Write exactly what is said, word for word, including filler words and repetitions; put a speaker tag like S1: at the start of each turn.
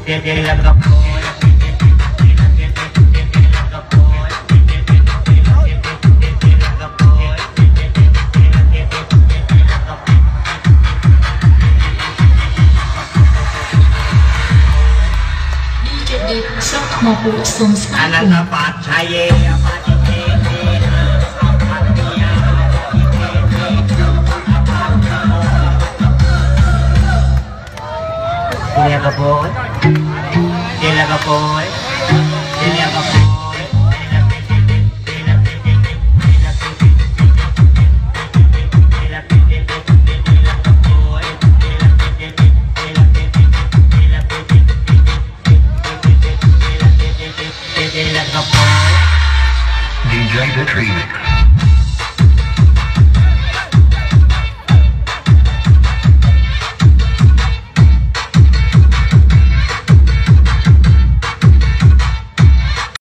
S1: មកពួកសុំស្អាត
S2: អានន្តបាតឆាយេបាតិទេទេអបអតិយាdia kapoy dia kapoy dia kapoy